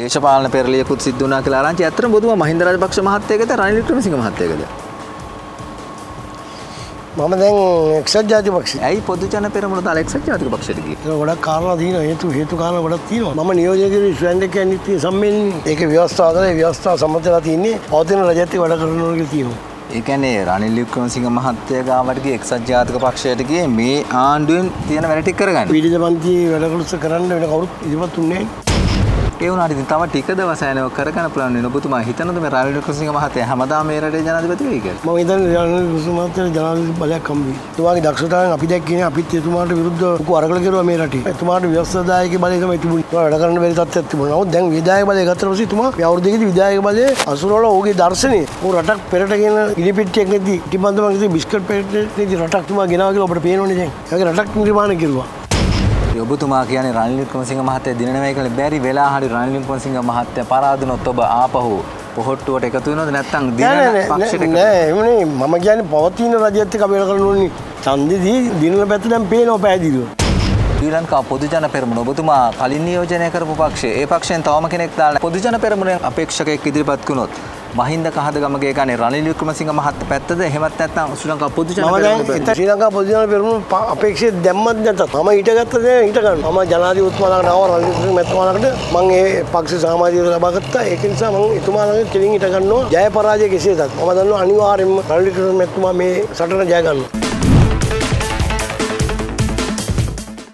දේශපාලන පෙරලියකුත් සිද්ධ වුණා කියලා ආරංචි. ඇත්තටම බොදුම මහින්ද රාජපක්ෂ මහත්තයාගේද රනිල් වික්‍රමසිංහ මහත්තයාගේද? මම දැන් එක්සත් ජාතික පක්ෂය. ඇයි පොදු ජන පෙරමුණ දාලා එක්සත් ජාතික පක්ෂයට ගියේ? ඒක ගොඩක් කාරණා තියෙනවා. හේතු කාරණා ගොඩක් තියෙනවා. මම නියෝජනය කරේ ස්වයංසේවක නීති සම්මේලනයේ. ඒකේ ව්‍යවස්ථාව අතර ඒ ව්‍යවස්ථාව සම්මතලා තියෙන්නේ පවතින රජයත් වැඩ කරන ඕන කියලා තියෙනවා. ඒ කියන්නේ රනිල් වික්‍රමසිංහ මහත්තයා ගාවට ගියේ එක්සත් ජාතික පක්ෂයට ගියේ මේ ආණ්ඩුවෙන් තියෙන වැඩ ටික කරගන්න. පීඩිත පන්තියේ වැඩ කටයුතු කරන්න වෙන කවුරුත් ඉදිරිපත් උන්නේ නැහැ. ඒ වුණාට ඉතින් තව ටික දවස් යනව කරගන්න පුළුවන් වෙන ඔබතුමා හිතනද මේ රනිල් වික්‍රමසිංහ මහත්තයා හැමදාම මේ රටේ ජනාධිපති වෙයි කියලා? මම හිතන්නේ රනිල් වික්‍රමසිංහ මහත්තයාට ජනාධිපති බලයක් හම්බ වෙයි. එතුමාගේ දක්ෂතාවයෙන් අපි දැක්කේ අපිත් එතුමාට විරුද්ධව ලොකු අරගල කෙරුවා මේ රටේ. එතුමාට ව්‍යවස්ථාදායක බලය තමයි තිබුණේ. වැඩ කරන්න බැරි තත්ත්වයක් තිබුණා. නමුත් දැන් විධායක බලය ගත්තට පස්සේ එතුමා මේ අවුරුද්දකදී විධායක බලය අසුරවල ඕගේ දර්ශනය ඕ රටක් පෙරට කියන ඉනිපිටියක් නැති ඉටිබන්දමක් නැති බිස්කට් පැකට් නැති රටක් තුමා ගෙනාවා කියලා ඔබට පේනවනේ දැන්. ඒගේ රටක් නිර්මාණය කෙරුවා. ඔබතුමා කියන්නේ රනිල් වික්‍රමසිංහ මහත්තයා දින නෙවෙයි කියලා බැරි වෙලා හරි රනිල් වික්‍රමසිංහ මහත්තයා පරාදුනොත් ඔබ ආපහු පොහොට්ටුවට එකතු වෙනවද නැත්නම් දිනන පක්ෂයට එකතු? නෑ එමුනේ මම කියන්නේ පවතින රජයත් එක්ක අපි වැඩ කරන්න ඕනේ. ඡන්දෙදී දිනන පැත්ත දැන් පේනවා පැහැදිලිව. ශ්‍රී ලංකා පොදු ජන පෙරමුණ ඔබතුමා කලින් නියෝජනය කරපු පක්ෂය. ඒ පක්ෂයෙන් තවම කෙනෙක් දාලා පොදු ජන පෙරමුණේ අපේක්ෂකයෙක් ඉදිරිපත් වුණොත් මහින්ද කහදගමගේ ගානේ රනිල් වික්‍රමසිංහ මහත්තයා පැත්තද එහෙමත් නැත්නම් ශ්‍රී ලංකා පොදු ජන පෙරමුණ ශ්‍රී ලංකා පොදු ජන පෙරමුණ අපේක්ෂිත දැම්මත් නැතත් මම ඊටගත්ත දේ ඊට ගන්න. මම ජනාධිපතිතුමාලකට ආව රනිල් වික්‍රමසිංහ මහත්මයාලකට මම ඒ පක්ෂ සමාජීය ලබා ගත්තා. ඒක නිසා මම එතුමාලගෙන් කෙලින් ඊට ගන්නවා. ජය පරාජය කෙසේදත් මම දන්නවා අනිවාර්යයෙන්ම රනිල් වික්‍රමසිංහ මහත්මයා මේ සටන ජය ගන්නවා.